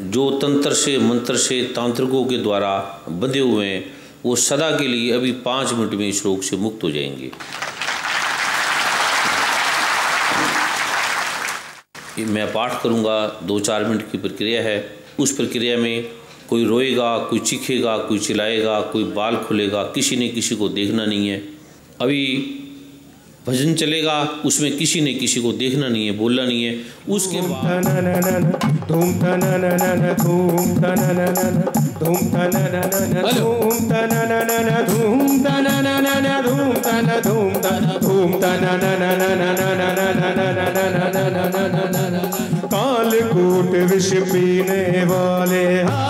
जो तंत्र से मंत्र से तांत्रिकों के द्वारा बंधे हुए हैं वो सदा के लिए अभी 5 मिनट में इस रोग से मुक्त हो जाएंगे। मैं पाठ करूंगा, 2-4 मिनट की प्रक्रिया है। उस प्रक्रिया में कोई रोएगा, कोई चीखेगा, कोई चिल्लाएगा, कोई बाल खुलेगा, किसी ने किसी को देखना नहीं है। अभी भजन चलेगा, उसमें किसी ने किसी को देखना नहीं है, बोलना नहीं है। उसके बाद कालकूट विष पीने वाले,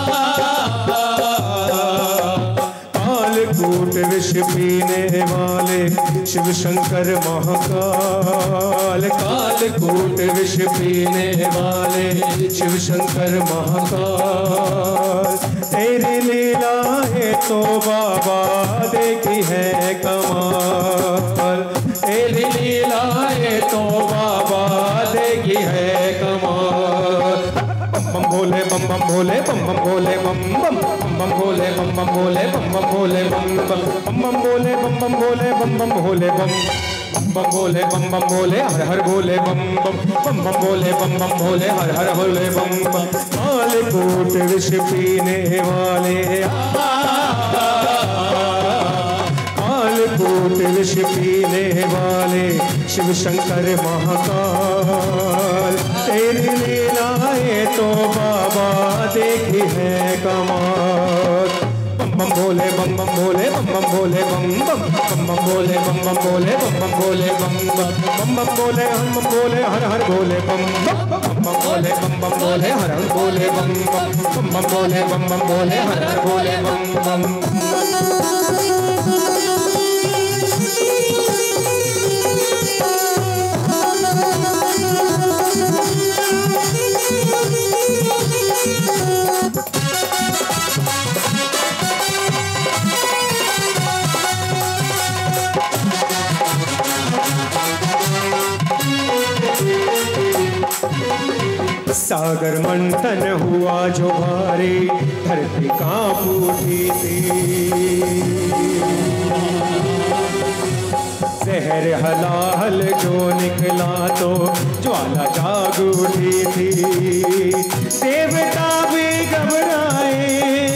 कालकूट विष पीने वाले शिव शंकर महाकाल, कालकूट विष पीने वाले शिव शंकर महाकाल। तेरी लीला है तो बाबा देखी है कमाल, तेरी लीला है तो बाबा देखी है कमाल। बम भोले बम बम भोले बम बम भोले बम बम बम भोले बम बम भोले बम बम भोले बम बम भोले बम बम भोले बम बम भोले बम बम भोले बम बम भोले हर हर भोले बम बम बम भोले बम बम भोले हर हर भोले बम बम। कालकूट विष पीने वाले, कालकूट विष पीने वाले शिव शंकर महाकाल। तेरी लीलाएं तो बाबा देखी है कमाल। बम बम भोले बम बम भोले बम बम भोले बम बम भोले बम बम भोले बम बम भोले बम बम भोले हम भोले हर हर भोले बम बम भोले बम बम भोले हर हर भोले बम बम भोले बम बम भोले हर हर भोले बम बम। सागर मंथन हुआ जो भारी, धरती कांप उठी थी। जहर हलाहल जो निकला तो ज्वाला जाग उठी थी। देवता भी घबराए,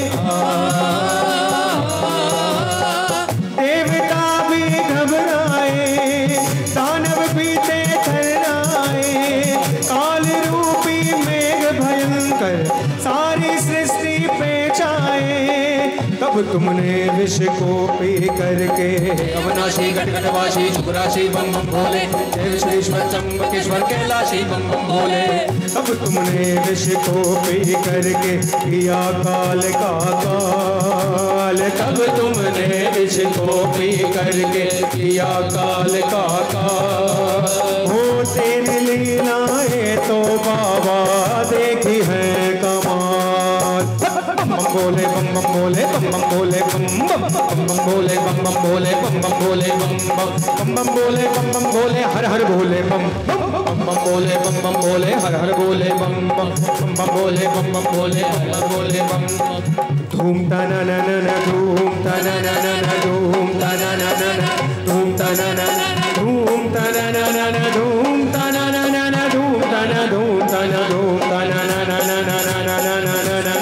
देवता भी घबराए, दानव भी थे थर्राए। काल रूपी मेघ भयंकर सारी सृष्टि पे छाए। तब तुमने विष को पी करके अविनाशी घटघटवासी शुक्राशी बम बम भोले, देव श्रीश्वर चंबकेश्वर कैलाशी बम बम भोले। तब तुमने विष को पी करके किया काल का काल। तब तुमने विष को पी करके किया काल का काल। हो तेरी लीलाएं तो बाबा देखी है कमाल। बम बम भोले बम बम भोले बम बम भोले बम बम भोले बम बम भोले बम बम भोले बम बम भोले बम बम भोले हर हर भोले बम बम भोले बम बम भोले हर हर भोले बम बम भोले बम बम भोले हर हर भोले बम। धूम तना ना ना धूम तना ना ना धूम तना ना ना धूम तना ना धूम तना ना ना धूम तना ना ना धूम तना धूम तना धूम तना ना ना ना ना ना ना ना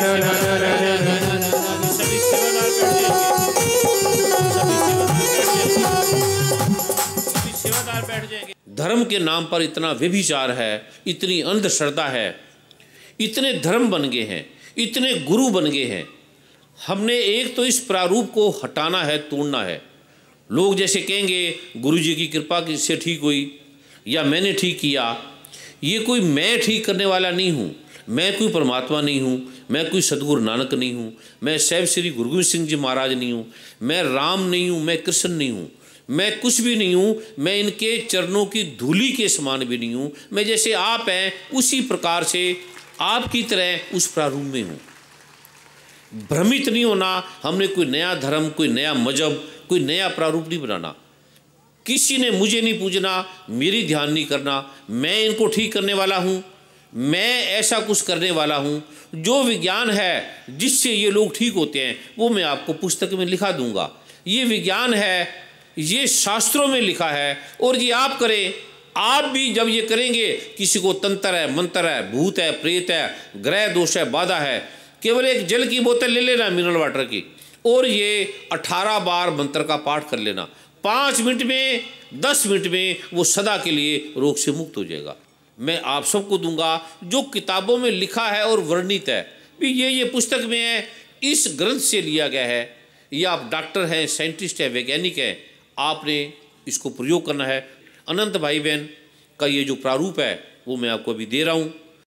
धर्म के नाम पर इतना व्यभिचार है, इतनी अंधश्रद्धा है, इतने धर्म बन गए हैं, इतने गुरु बन गए हैं। हमने एक तो इस प्रारूप को हटाना है, तोड़ना है। लोग जैसे कहेंगे गुरुजी की कृपा से ठीक हुई या मैंने ठीक किया, ये कोई मैं ठीक करने वाला नहीं हूँ। मैं कोई परमात्मा नहीं हूँ, मैं कोई सदगुरु नानक नहीं हूँ, मैं साहिब श्री गुरु गोबिंद सिंह जी महाराज नहीं हूँ, मैं राम नहीं हूँ, मैं कृष्ण नहीं हूँ, मैं कुछ भी नहीं हूँ। मैं इनके चरणों की धूली के समान भी नहीं हूँ। मैं जैसे आप हैं उसी प्रकार से आपकी तरह उस प्रारूप में हूँ। भ्रमित नहीं होना। हमने कोई नया धर्म, कोई नया मजहब, कोई नया प्रारूप नहीं बनाना। किसी ने मुझे नहीं पूजना, मेरी ध्यान नहीं करना। मैं इनको ठीक करने वाला हूँ। मैं ऐसा कुछ करने वाला हूँ, जो विज्ञान है जिससे ये लोग ठीक होते हैं वो मैं आपको पुस्तक में लिखा दूंगा। ये विज्ञान है, ये शास्त्रों में लिखा है, और ये आप करें। आप भी जब ये करेंगे, किसी को तंत्र है, मंत्र है, भूत है, प्रेत है, ग्रह दोष है, बाधा है, केवल एक जल की बोतल ले लेना मिनरल वाटर की, और ये 18 बार मंत्र का पाठ कर लेना। 5 मिनट में, 10 मिनट में वो सदा के लिए रोग से मुक्त हो जाएगा। मैं आप सबको दूंगा जो किताबों में लिखा है और वर्णित है, भी ये पुस्तक में है, इस ग्रंथ से लिया गया है। ये आप डॉक्टर हैं, साइंटिस्ट हैं, वैज्ञानिक हैं, आपने इसको प्रयोग करना है। अनंत भाई बहन का ये जो प्रारूप है वो मैं आपको अभी दे रहा हूँ।